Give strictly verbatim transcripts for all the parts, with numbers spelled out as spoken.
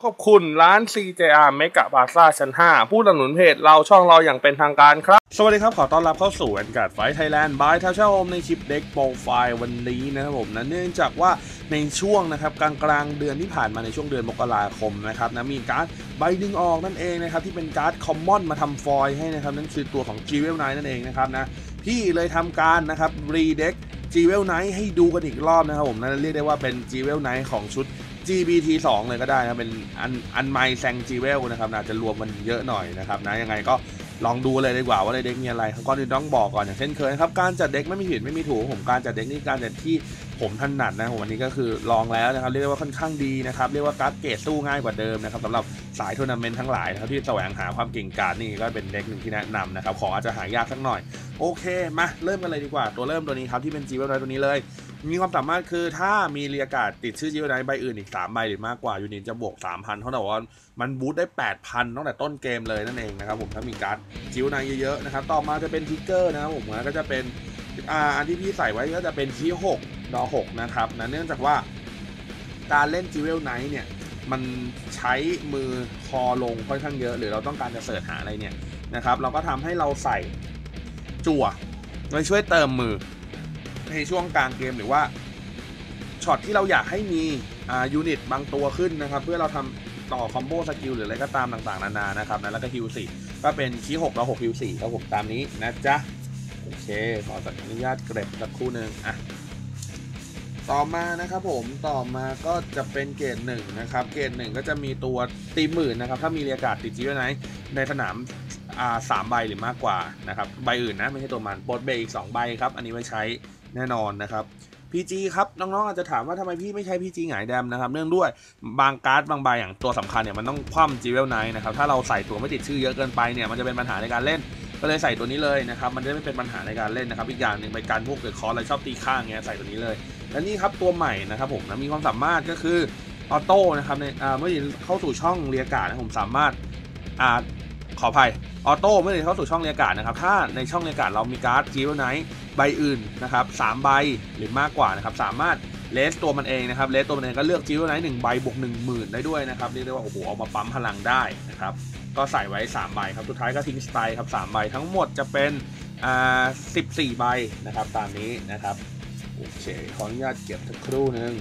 ขอบคุณร้าน ซี เจ อาร์ เมกะ Plaza ชั้น ห้า ผู้สนับสนุนเพจเราช่องเราอย่างเป็นทางการครับสวัสดีครับขอต้อนรับเข้าสู่ Vanguard Fight Thailand by ทาชาโฮมในคลิปเด็กโปรไฟล์วันนี้นะครับผมนะเนื่องจากว่าในช่วงนะครับกลางกลางเดือนที่ผ่านมาในช่วงเดือนมกราคมนะครับนะมีการ์ดใบดึงออกนั่นเองนะครับที่เป็นการ์ดคอมมอนมาทำฟอยล์ให้นะครับนั่นคือตัวของ จี เวล ไนน์ นั่นเองนะครับนะพี่เลยทำการนะครับรีเด็ก จี เวล ไนน์ ให้ดูกันอีกรอบนะครับผมนั่นเรียกได้ว่าเป็น จี เวล ไนน์ ของชุดจี บี ที สอง เลยก็ได้นะเป็นอันอันไมแซง จี เวล นะครับนะจะรวมมันเยอะหน่อยนะครับนะยังไงก็ลองดูเลยดีกว่าว่าในเด็กมีอะไรก่อนอื่นต้องบอกก่อนอย่างเช่นเคยครับการจัดเด็กไม่มีผิดไม่มีถูกผมการจัดเด็กนี่การจัดที่ผมถนัดนะผมวันนี้ก็คือลองแล้วนะครับเรียกว่าค่อนข้างดีนะครับเรียกว่าการ์ดเกรดสู้ง่ายกว่าเดิมนะครับสำหรับสายทัวร์นาเมนต์ทั้งหลายนะครับที่แสวงหาความเก่งกาจนี่ก็เป็นเด็กหนึ่งที่แนะนำนะครับของอาจจะหายากสักหน่อยโอเคมาเริ่มกันเลยดีกว่าตัวเริ่มตัวนี้ครับที่เป็น จี เวล ไนน์ ตัวนี้เลยมีความสามารถคือถ้ามีเรียกาศติดชื่อ จี เวล ไนน์ ใบอื่นอีกสามใบหรือมากกว่ายูนิตจะบวก สามพัน เท่ากับว่ามันบูสต์ได้ แปดพัน ตั้งแต่ต้นเกมเลยนั่นเองนะครับผมถ้ามีการ์ด จี เวล ไนน์ เยอะๆนะครับต่อมาจะเป็นทิกเกอร์นะครับผมก็จะเป็นอ่าอันที่พี่ใส่ไว้ก็จะเป็นคีหกดอหกนะครับนะเนื่องจากว่าการเล่น จี เวล ไนน์ เนี่ยมันใช้มือคอลงค่อนข้างเยอะหรือเราต้องการจะเสิร์ชหาอะไรเนี่ยนะครับเราก็ทำให้เราใส่จั่วไว้ช่วยเติมมือในช่วงกลางเกมหรือว่าช็อตที่เราอยากให้มีอ่ายูนิตบางตัวขึ้นนะครับเพื่อเราทำต่อคอมโบสกิลหรืออะไรก็ตามต่างๆนานานะครับนะแล้วก็ฮิวสี่ก็เป็นคีหกแล้วหกฮิวสี่ครับผมตามนี้นะจ๊ะโอเคขออนุญาตเก็บสักครู่หนึ่งอ่ะต่อมานะครับผมต่อมาก็จะเป็นเกรดหนึ่งนะครับเกรดหนึ่งก็จะมีตัวตีหมื่นนะครับถ้ามีเรียกาศติดจี เวล ไนน์ ในสนามอ่าสามใบหรือมากกว่านะครับใบอื่นนะไม่ใช่ตัวมันโปรดเบรกอีกสองใบครับอันนี้ไว้ใช้แน่นอนนะครับ พี จี ครับน้องๆอาจจะถามว่าทำไมพี่ไม่ใช้ พี จี หงายแดมนะครับเนื่องด้วยบางการ์ดบางใบอย่างตัวสำคัญเนี่ยมันต้องคว่ำ จี เวล ไนน์ นะครับถ้าเราใส่ตัวไม่ติดชื่อเยอะเกินไปเนี่ยมันจะเป็นปัญหาในการเล่นก็เลยใส่ตัวนี้เลยนะครับมันจะไม่เป็นปัญหาในการเล่นนะครับอีกอย่างหนึ่งเป็นการพวกเกิดคอร์อะไรชอบตีข้างเงี้ยใส่ตัวนี้เลยและนี่ครับตัวใหม่นะครับผมนะมีความสามารถก็คือออโต้นะครับในเมื่อเข้าสู่ช่องเรียกาศนะผมสามารถอ่าขออภัยออโต้เมื่อเข้าสู่ช่องเรียกาศนะครับถ้าในช่องเรียกาศเรามีการ์ด จี เวล ไนน์ ใบอื่นนะครับสามใบหรือมากกว่านะครับสามารถเลสตัวมันเองนะครับเลสตัวมันเองก็เลือก จี เวล ไนน์ หนึ่งใบบวก หนึ่งหมื่น ได้ด้วยนะครับเรียกได้ว่าโอ้โหเอามาปั๊มพลังได้นะครับก็ใส่ไว้สามใบครับสุดท้ายก็ทิ้งสไตล์ครับสามใบทั้งหมดจะเป็นอ่าสิบสี่ใบนะครับตามนี้นะครับโอเคขออนุญาตเก็บสักครู่นึง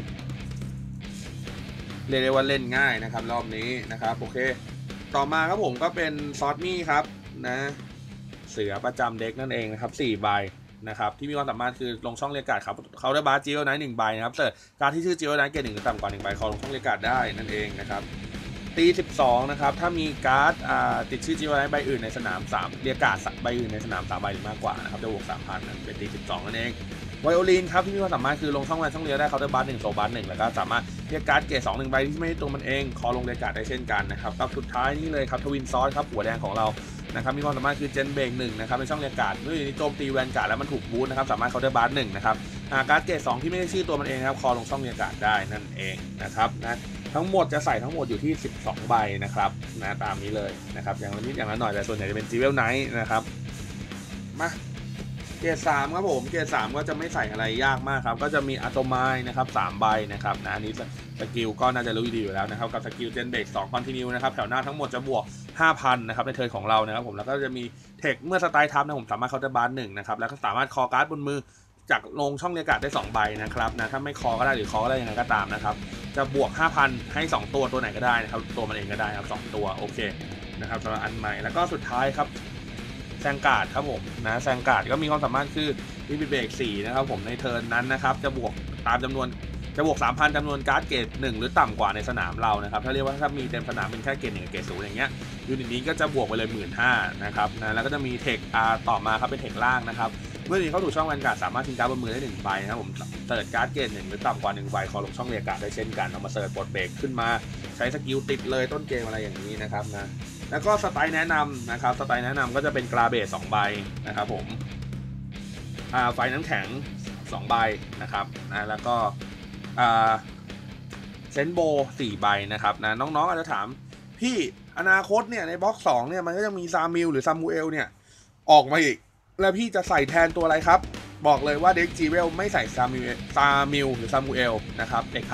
เรียกได้ว่าเล่นง่ายนะครับรอบนี้นะครับโอเคต่อมาครับผมก็เป็นซอสมี่ครับนะเสือประจำเด็กนั่นเองนะครับสี่ใบนะครับที่มีความสามารถคือลงช่องเรียกการ์ดครับเขาได้บาร์ จี เวล ไนน์ หนึ่งใบนะครับเสิร์ชการที่ชื่อ จี เวล ไนน์ เกรดหนึ่งหรือต่ำกว่าหนึ่งใบเขาลงช่องเรียกการ์ดได้นั่นเองนะครับตีสิบสองนะครับถ้ามีการ์ดติดชื่อ จี เวล ไนน์ ใบอื่นในสนามสามเรียกการ์ดใบอื่นในสนามสามใบหรือมากกว่านะครับจะบวก สามพัน นั่นเป็นตีสิบสองนั่นเองไวโอลินครับที่มีความสามารถคือลงช่องแวนช่องเรียกได้เขาได้บาร์หนึ่งโซบาร์หนึ่งแล้วก็สามารถเรียกการ์ดเกรดสองหนึ่งใบที่ไม่ใช่ตัวมันเองคอลงเรียกการ์ดได้เช่นกันนะครับกับสุดท้ายนี่เลยครับทวินซอสครับหัวแดงของเรานะครับมีความสามารถคือเจนเบรกหนึ่งนะครับในช่องเรียกการ์ดเมื่อนี้โจมตีแวนการ์ดแล้วมันถูกบูสต์นะครับสามารถเขาได้บาร์หนึ่งนะครับการ์ดเกรดสองที่ไม่ใช่ชื่อตัวมันเองครับคอลงช่องเรียกการ์ดได้นั่นเองนะครับนะทั้งหมดจะใส่ทั้งหมดอยู่ที่สิบสองใบนะครับนะตามนี้เลยนะครับอย่างละนิดอย่างละหน่อยแต่ส่วนใหญ่จะเป็น จี เวล ไนน์ นะครับมาเกรดสามครับผมเกรดสามก็จะไม่ใส่อะไรยากมากครับก็จะมีอะโตไมล์นะครับสามใบนะครับนะอันนี้สกิลก็น่าจะรู้ดีอยู่แล้วนะครับกับสกิลเจนเบรกสองคอนติเนียนะครับแถวหน้าทั้งหมดจะบวก ห้าพัน นะครับในเทิร์นของเรานะครับผมแล้วก็จะมีเทคเมื่อสไตล์ทับนะผมสามารถเคาน์เตอร์บาร์หนึ่งนะครับแล้วก็สามารถคอการ์ดบนมือจากลงช่องเรียกการ์ดได้สองใบนะครับนะถ้าไม่คอก็ได้หรือคอก็ได้ยังไงก็ตามนะครับจะบวก ห้าพัน ให้สองตัวตัวไหนก็ได้นะครับตัวมันเองก็ได้ครับสองตัวโอเคนะครับสำหรับอันใหม่แล้วก็สุดท้ายครับแซงการ์ดครับผมนะแซงการ์ดก็มีความสามารถคือวิบิเบรกสี่นะครับผมในเทิร์นนั้นนะครับจะบวกตามจำนวนจะบวก สามพัน จำนวนการ์ดเกรดหนึ่งหรือต่ำกว่าในสนามเรานะครับถ้าเรียกว่าถ้ามีเต็มสนามเป็นแค่เกรดหนึ่งกับเกรดศูนย์อย่างเงี้ยยูนิตนี้ก็จะบวกไปเลย หนึ่งหมื่นห้าพัน นะครับนะแล้วก็จะมีเทคอาร์ต่อมาครับเป็นเทคล่างนะครับเมื่อนี้เข้าสู่ช่องแวนการ์ดสามารถทิ้งการ์ดบนมือได้หนึ่งใบนะครับผมเสิร์ชการ์ดเกรดหนึ่งหรือต่ำกว่าหนึ่งใบคอลงช่องเรียกการ์ดได้เช่นกันเอามาเสิร์ชปลดเบรกขึ้นมาใช้สกิลติดเลยต้นเกมอะไรอย่างนี้นะครับนะแล้วก็สไตล์แนะนำนะครับสไตล์แนะนำก็จะเป็นกราเบสสองใบนะครับผมอ่าไฟน้ำแข็งสองใบนะครับนะแล้วก็อ่าเซนโบสี่ใบนะครับนะน้องๆอาจจะถามพี่อนาคตเนี่ยในบล็อกสองเนี่ยมันก็จะมีซามิลหรือซามูเอลเนี่ยออกมาอีกแล้วพี่จะใส่แทนตัวอะไรครับบอกเลยว่าเด็กจีเวลไม่ใส่ซามิลซามิลหรือซามูเอลนะครับเด็กขาด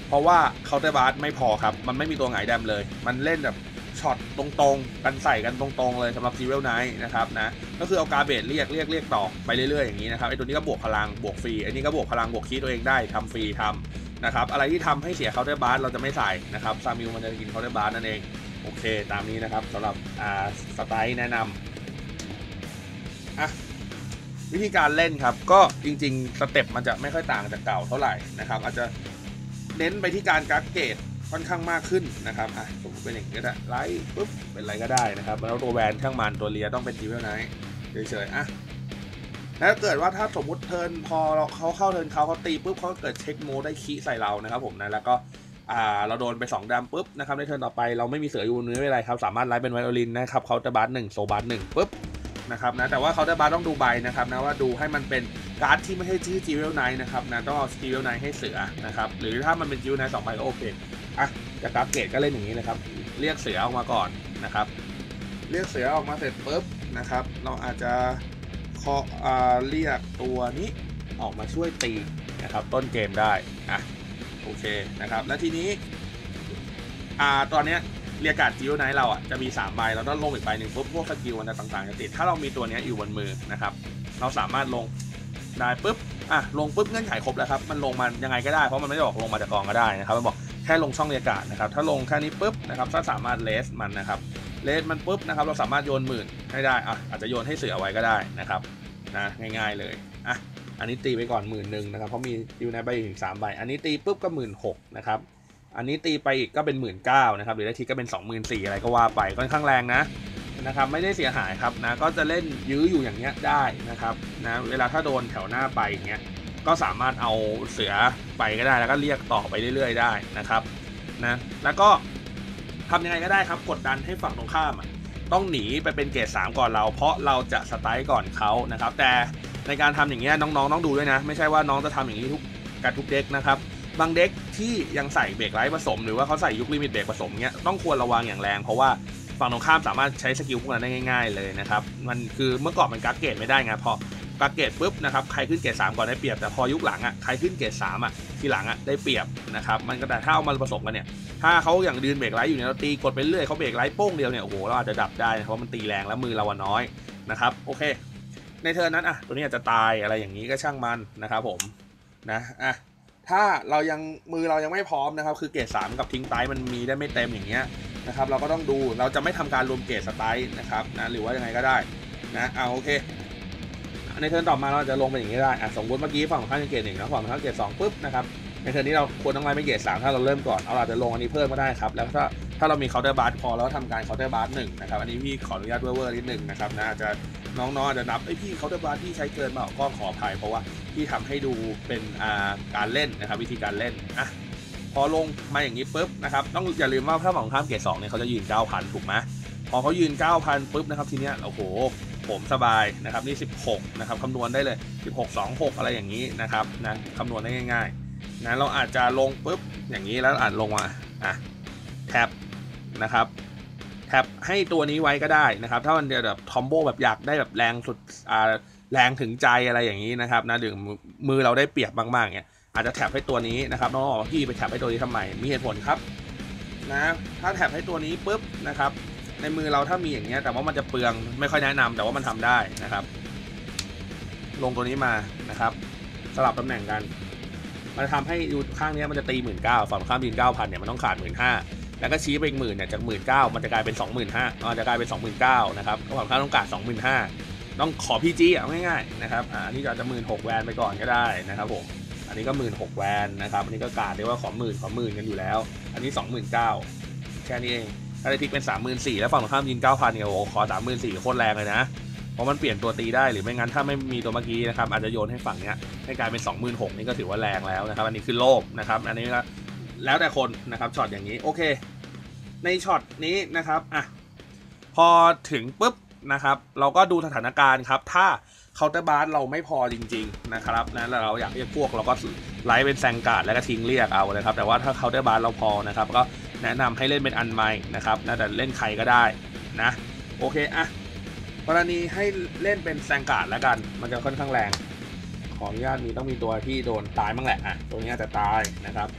เพราะว่าเคาน์เตอร์บาร์ไม่พอครับมันไม่มีตัวหงายแดมเลยมันเล่นแบบช็อตตรงๆกันใส่กันตรงๆเลยสำหรับซีเวลไนท์นะครับนะก็คือเอากาเบตเรียกเรียกเรียกต่อไปเรื่อยๆอย่างนี้นะครับไอตัวนี้ก็บวกพลังบวกฟรีไอนี้ก็บวกพลังบวกคีย์ตัวเองได้ทำฟรีทำนะครับอะไรที่ทำให้เสียเคาน์เตอร์บาร์เราจะไม่ใส่นะครับซามิวมันจะกินเคาน์เตอร์บาร์นั่นเองโอเคตามนี้นะครับสำหรับอ่าสไตล์แนะนำอ่ะวิธีการเล่นครับก็จริงๆสเต็ปมันจะไม่ค่อยต่างจากเก่าเท่าไหร่นะครับอาจจะเน้นไปที่การกักเกตค่อนข้างมากขึ้นนะครับอ่ะสมมติเป็นอย่างนี้ก็ได้ไลท์ปุ๊บเป็นอะไรก็ได้นะครับแล้วตัวแวนช่างมันตัวเลียต้องเป็นจีเวลไนท์เฉยๆอ่ะแล้วเกิดว่าถ้าสมมติเทิร์นพอเขาเข้าเทิร์นเขาเขาตีปุ๊บเขาเกิดเช็คโมได้คีใส่เรานะครับผมนะแล้วก็อ่าเราโดนไปสองดำปุ๊บนะครับในเทิร์นต่อไปเราไม่มีเสืออยู่บนมือไม่เป็นไรครับสามารถไลฟ์เป็นไวโอลินนะครับเขาจะบาร์หนึ่งโซบาร์หนึ่งปุ๊บนะครับนะแต่ว่าเขาจะบาร์ต้องดูใบนะครับนะว่าดูให้มันเป็นการ์ดที่ไม่ใช่ชื่อจีเวลไนท์นะครับนะต้องเอาจีเวลไนท์ให้เสือนะครับหรือถ้ามันเป็นจีเวลไนท์สองใบก็โอเคอ่ะจากการ์ดเกตก็เล่นอย่างนี้เลยครับเรียกเสือออกมาก่อนนะครับเรียกเสือออกมาเสร็จปุ๊บนะครับเราอาจจะขออ่าเรียกตัวนี้ออกมาช่วยตีนะครับต้นเกมได้อ่ะโอเคนะครับแล้วทีนี้อ่าตอนเนี้ยเรียกการ์ดจีเวลไนท์เราอ่ะจะมีสามใบเราต้องลงอีกใบหนึ่งปุ๊บพวกสกิลมันต่างๆจะติดถ้าเรามีตัวนี้อยู่บนมือนะครับเราสามารถลงได้ปุ๊บอ่ะลงปุ๊บเงื่อนไขครบแล้วครับมันลงมันยังไงก็ได้เพราะมันไม่ได้บอกลงมาจากกองก็ได้นะครับมันบอกแค่ลงช่องเรียกการ์ดนะครับถ้าลงแค่นี้ปุ๊บนะครับถ้าสามารถเลสมันนะครับเลสมันปุ๊บนะครับเราสามารถโยนหมื่นให้ได้อ่ะอาจจะโยนให้เสือไว้ก็ได้นะครับนะง่ายๆเลยอ่ะอันนี้ตีไปก่อนหมื่นหนึ่งนะครับเพราะมีอยู่ในใบถึงสามใบอันนี้ตีปุ๊บก็หมื่นหกนะครับอันนี้ตีไปอีกก็เป็นหมื่นเก้านะครับหรือได้ทีก็เป็นสองหมื่นสี่อะไรก็ว่าไปค่อนข้างแรงนะนะครับไม่ได้เสียหายครับนะก็จะเล่นยื้ออยู่อย่างเงี้ยได้นะครับนะเวลาถ้าโดนแถวหน้าไปอย่างเงี้ยก็สามารถเอาเสือไปก็ได้แล้วก็เรียกต่อไปเรื่อยๆได้นะครับนะแล้วก็ทำยังไงก็ได้ครับกดดันให้ฝั่งตรงข้ามต้องหนีไปเป็นเกรดสามก่อนเราเพราะเราจะสไตล์ก่อนเขานะครับแต่ในการทำอย่างเงี้ยน้องๆต้องดูด้วยนะไม่ใช่ว่าน้องจะทำอย่างนี้ทุกกับทุกเด็กนะครับบางเด็กที่ยังใส่เบรกไลท์ผสมหรือว่าเขาใส่ยุคลิมิตเบรกผสมเงี้ยต้องควรระวังอย่างแรงเพราะว่าฝั่งตรงข้ามสามารถใช้สกิลพวกนั้นได้ง่ายๆเลยนะครับมันคือเมื่อก่อนมันกักเกตไม่ได้ไงพอกักเกตปุ๊บนะครับใครขึ้นเกรดสามก่อนได้เปรียบแต่พอยุคหลังอ่ะใครขึ้นเกรดสามอ่ะทีหลังอ่ะได้เปรียบนะครับมันก็แต่ถ้าเอามาผสมกันเนี่ยถ้าเขาอย่างดืนเบรกไลท์อยู่เนี่ยเราตีกดไปเรื่อยเขาเบรกไลท์โป้งเดียวเนี่ยโอ้โหเราอาจจะดับได้เพราะมันตีแรงแล้วมือเราน้อยนะครับโอเคในเทิร์นนั้นอ่ะตัวนี้อาจจะตายอะไรอย่างนี้ก็ช่างมันนะครับผมนะอ่ะถ้าเรายังมือเรายังไม่พร้อมนะครับคือเกรดสามกับทิ้งไตมันมีได้ไม่เต็มอย่างเงี้ยนะครับเราก็ต้องดูเราจะไม่ทำการรวมเกรดสไตล์นะครับนะหรือว่ายังไงก็ได้นะเอาโอเคในเทิร์นต่อมาเราจะลงเป็นอย่างนี้ได้อ่ะสมมติเมื่อกี้ฝั่งข้างเกรดหนึ่งนะฝั่งข้างเกรดสองปุ๊บนะครับในเทิร์นนี้เราควรต้องไล่ไม่เกรดสามถ้าเราเริ่มก่อนเอาอาจจะลงอันนี้เพิ่มก็ได้ครับแล้วถ้าถ้าเรามีเคาน์เตอร์บาร์พอแล้วทำการเคาน์เตอร์บาร์หนึ่งนะครับอันนี้พี่ขออนุญาตเวอร์ๆนิดหนึ่งนะครับนะอาจจะน้องๆอาจจะนับไอ้พี่เคาน์เตอร์บาร์ที่ใช้เกินมาก็ขออภัยเพราะว่าที่ทำให้ดูเป็นอ่าการเล่นนะครับวิธีการเล่นอ่ะพอลงมาอย่างนี้ปุ๊บนะครับต้องอย่าลืมว่าถ้าฝั่งข้ามเกรดสองเนี่ยเขาจะยืน เก้าพัน ถูกไหมพอเขายืน เก้าพัน ปุ๊บนะครับทีเนี้ยโอ้โหผมสบายนะครับนี่สิบหกนะครับคำนวณได้เลยสิบหก สอง หกอะไรอย่างนี้นะครับนะคำนวณได้ง่ายๆนะเราอาจจะลงปุ๊บอย่างนี้แล้วอาจลงมาอ่ะแท็บนะครับแท็บให้ตัวนี้ไว้ก็ได้นะครับถ้ามันจะแบบทอมโบแบบอยากได้แบบแรงสุดอ่าแรงถึงใจอะไรอย่างนี้นะครับนะดึงมือเราได้เปรียบมากๆเนี่ยอาจจะแท็บให้ตัวนี้นะครับน้องบอกพี่ไปแท็บให้ตัวนี้ทำไมมีเหตุผลครับนะถ้าแท็บให้ตัวนี้ปุ๊บนะครับในมือเราถ้ามีอย่างเงี้ยแต่ว่ามันจะเปลืองไม่ค่อยแนะนำแต่ว่ามันทำได้นะครับลงตัวนี้มานะครับสลับตำแหน่งกันมันจะทำให้อยู่ข้างนี้มันจะตีหมื่นเก้าฝั่งข้ามดินเก้าพันเนี่ยมันต้องขาดหมื่นห้าแล้วก็ชี้ไปอีกหมื่นเนี่ยจากหมื่นเก้ามันจะกลายเป็นสองหมื่นห้ามันจะกลายเป็นสองหมื่นเก้านะครับฝั่งข้ามต้องการสองหมื่นห้าต้องขอพีจีอ่ะง่ายๆนะครับอ่านี่จะจะหมื่นหกแวนไปก่อนก็ได้นะครับผมอันนี้ก็หมื่นหกแวนนะครับอันนี้ก็การเรียกว่าขอหมื่นขอหมื่นกันอยู่แล้วอันนี้สองหมื่นเก้าแค่นี้เองถ้าได้ทิกเป็นสามหมื่นสี่แล้วฝั่งข้ามยินเก้าพันเนี่ยโอ้ขอสามหมื่นสี่โคตรแรงเลยนะเพราะมันเปลี่ยนตัวตีได้หรือไม่งั้นถ้าไม่มีตัวเมื่อกี้นะครับอาจจะโยนให้ฝั่งเนี้ยให้กลายเป็นสองหมื่นหกนี่ก็ถือว่าแรงแล้วนะครับอันนี้คือโลภนะครับอันนี้ก็แล้วแต่คนนะครับช็อตอย่างนี้โอเคในช็อตนี้นะครับอ่ะพอถึงปุ๊บนะครับเราก็ดูสถานการณ์ครับถ้าเคาน์เตอร์บาร์เราไม่พอจริงๆนะครับนะแล้วเราอยากเรียกพวกเราก็ไลฟ์เป็นแซงการ์ดแล้วก็ทิ้งเรียกเอาเลยครับแต่ว่าถ้าเคาน์เตอร์บาร์เราพอนะครับก็แนะนำให้เล่นเป็นอันไมค์นะครับนะแต่เล่นใครก็ได้นะโอเคอ่ะกรณีให้เล่นเป็นแซงการ์ดแล้วกันมันจะค่อนข้างแรงขออนุญาตมีต้องมีตัวที่โดนตายบ้างแหละอ่ะตัวนี้อาจจะตายนะครับ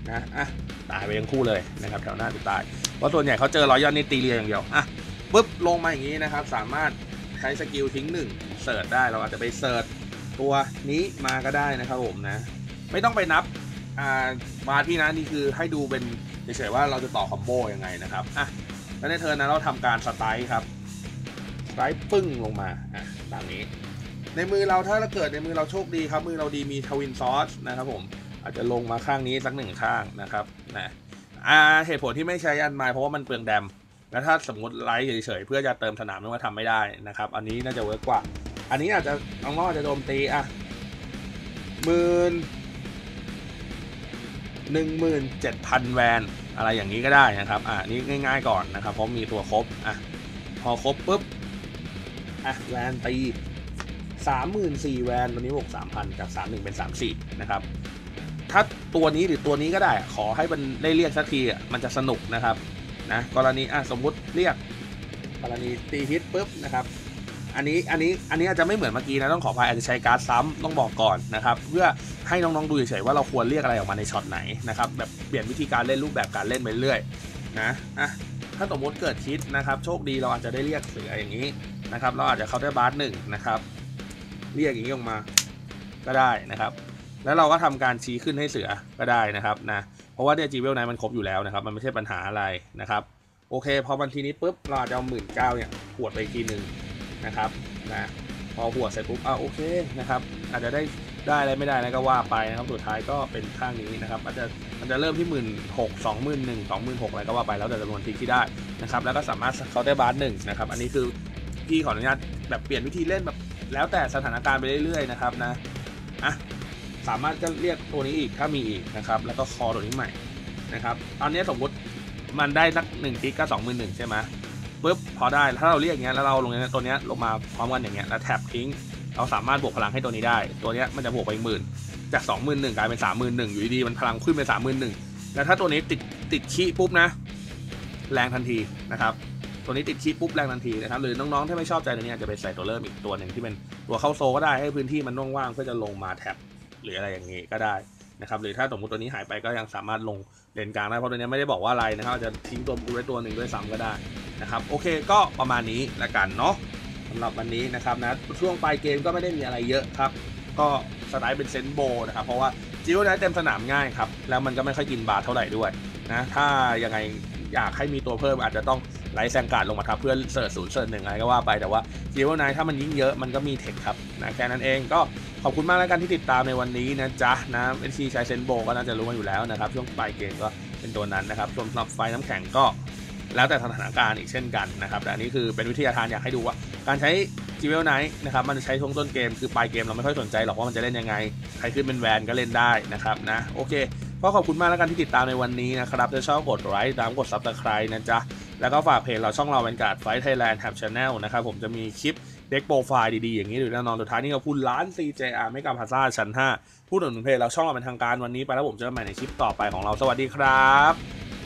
นะอ่ะตายไปทั้งคู่เลยนะครับแถวหน้าจะตายเพราะส่วนใหญ่เขาเจอรอยย่อนนี่ตีเรียอย่างเดียวอ่ะปุ๊บลงมาอย่างนี้นะครับสามารถใช้สกิลทิ้งหนึ่งเสิร์ชได้เราอาจจะไปเสิร์ชตัวนี้มาก็ได้นะครับผมนะไม่ต้องไปนับอ่าบาร์ที่นะนี่คือให้ดูเป็นเฉยๆว่าเราจะต่อคอมโบยังไงนะครับอ่ะแล้วในเทิร์นนั้นเราทำการสไตล์ครับสไตล์ปึ้งลงมาอ่ะตามนี้ในมือเราถ้าเกิดในมือเราโชคดีครับมือเราดีมีทวินซอสนะครับผมอาจจะลงมาข้างนี้สักหนึ่งข้างนะครับนะอ่าเหตุผลที่ไม่ใช้อันไม้เพราะว่ามันเปลืองแดมแล้วถ้าสมมติไลท์เฉยๆเพื่อจะเติมสนามไม่ว่าทำไม่ได้นะครับอันนี้น่าจะเวิร์กกว่าอันนี้อาจจะน้องๆอาจจะโดนตีอ่ะหมื่นหนึ่งหมื่นเจ็ดพันแวนอะไรอย่างนี้ก็ได้นะครับอ่ะนี้ง่ายๆก่อนนะครับเพราะมีตัวครบอ่ะพอครบปุ๊บอ่ะแวนตีสามหมื่นสี่แวนตัวนี้บวกสามพันจากสามหนึ่งเป็นสามสี่นะครับถ้าตัวนี้หรือตัวนี้ก็ได้ขอให้มันได้เรียกสักทีอ่ะมันจะสนุกนะครับนะกรณีอ่ะสมมุติเรียกกรณีตีฮิตปุ๊บนะครับอันนี้อันนี้อันนี้อาจจะไม่เหมือนเมื่อกี้นะต้องขออภัยอาจจะใช้การ์ดซ้ำต้องบอกก่อนนะครับเพื่อให้น้องๆดูเฉยๆว่าเราควรเรียกอะไรออกมาในช็อตไหนนะครับแบบเปลี่ยนวิธีการเล่นรูปแบบการเล่นไปเรื่อยนะอ่ะถ้าสมมติเกิดคิดนะครับโชคดีเราอาจจะได้เรียกเสืออย่างนี้นะครับเราอาจจะเข้าได้บาร์หนึ่งนะครับเรียกอย่างนี้ออกมาก็ได้นะครับแล้วเราก็ทำการชี้ขึ้นให้เสือก็ได้นะครับนะเพราะว่าเนี่ยจีเวลไนมันครบอยู่แล้วนะครับมันไม่ใช่ปัญหาอะไรนะครับโอเคพอวันทีนี้ปุ๊บเราอาจจะเอาหมื่นเก้าเนี่ยขวดไปทีหนึ่งนะครับนะพอหัวเสร็จปุ๊บอ่ะโอเคนะครับอาจจะได้ได้อะไรไม่ได้อะไรก็ว่าไปนะครับสุดท้ายก็เป็นข้างนี้นะครับมันจะมันจะเริ่มที่หมื่นหกสองหมื่นหนึ่งสองหมื่นหกอะไรก็ว่าไปแล้วแต่จำนวนทิกที่ได้นะครับแล้วก็สามารถเขาได้บาร์หนึ่งนะครับอันนี้คือพี่ขออนุญาตแบบเปลี่ยนวิธีเล่นแบบแล้วแต่สถานการณ์ไปเรื่อยๆนะครับนะอ่ะสามารถจะเรียกตัวนี้อีกถ้ามีอีกนะครับแล้วก็คอตัวนี้ใหม่นะครับตอนนี้สมมติมันได้สักหนึ่งทิกก็สองหมื่นหนึ่งใช่ไหมปุ๊บพอได้ถ้าเราเรียกอย่างเงี้ยแล้วเราลงตัวนี้ลงมาพร้อมกันอย่างเงี้ยแล้วแท็บทิ้งเราสามารถบวกพลังให้ตัวนี้ได้ตัวนี้มันจะบวกไปหมื่นจากสองหมื่นหนึ่งกลายเป็นสามหมื่นหนึ่งอยู่ดีๆมันพลังขึ้นเป็นสามหมื่นหนึ่งแล้วถ้าตัวนี้ติดติดขี้ปุ๊บนะแรงทันทีนะครับตัวนี้ติดขี้ปุ๊บแรงทันทีนะครับหรือน้องๆถ้าไม่ชอบใจตัวนี้อาจจะไปใส่ตัวเริ่มอีกตัวหนึ่งที่เป็นตัวเข้าโซก็ได้ให้พื้นที่มันว่างๆเพื่อจะลงมาแท็บหรืออะไรอย่างงี้ก็ได้นะครับหรือถ้าสมมติตัวนี้หายไปก็ยังสามารถลงเลนกลางได้เพราะตัวนี้ไม่ได้บอกว่าอะไรนะครับจะทิ้งตัวบูไว้ตัวหนึ่งด้วยซ้ำก็ได้นะครับโอเคก็ประมาณนี้ละกันเนาะสำหรับวันนี้นะครับนะช่วงปลายเกมก็ไม่ได้มีอะไรเยอะครับก็สไตล์เป็นเซนโบนะครับเพราะว่าจิโร่ได้เต็มสนามง่ายครับแล้วมันก็ไม่ค่อยกินบาทเท่าไหร่ด้วยนะถ้ายังไงอยากให้มีตัวเพิ่มอาจจะต้องไลท์แซงการ์ดลงมาทับเพื่อเสิร์ชศูนย์เสิร์ชหนึ่งอะไรก็ว่าไปแต่ว่าจิโร่ไนท์ถ้ามันยิ่งเยอะมันก็มีเทคครับนะแค่นั้นเองก็ขอบคุณมากแล้วกันที่ติดตามในวันนี้นะจ๊ะนะเอชซีใช้เซนโบก็น่าจะรู้กันอยู่แล้วนะครับช่วงปลายเกมก็เป็นตัวนั้นนะครับส่วนสำหรับไฟน้ำแข็งก็แล้วแต่สถานการณ์อีกเช่นกันนะครับแต่อันนี้คือเป็นวิทยาทานอยากให้ดูว่าการใช้จิเวลไนท์นะครับมันจะใช้ช่วงต้นเกมคือปลายเกมเราไม่ค่อยสนใจหรอกว่ามันจะเล่นยังไงใครขึ้นเป็นแวนก็เล่นได้นะครับนะโอเคก็ขอบคุณมากแล้วกันที่ติดตามในวันนี้นะครับถ้าชอบกดไลค์ตามกด ซับสไครบ์ นะจ๊ะแล้วก็ฝากเพจเราช่องเราเป็นการ์ดไฟท์ไทยแลนด์แท็บชาแนลนะครับผมจะมีคลิปเด็กโปรไฟล์ดีๆอย่างนี้หรือแน่นอนสุดท้ายนี่ก็พูดร้าน ซี เจ อาร์ ไม่กับพาซ่าชั้นห้าพูดถึงเพจเราช่องเราเป็นทางการวันนี้ไปแล้วผมเจอกันใหม่ในคลิปต่อไปของเราสวัสดีครับ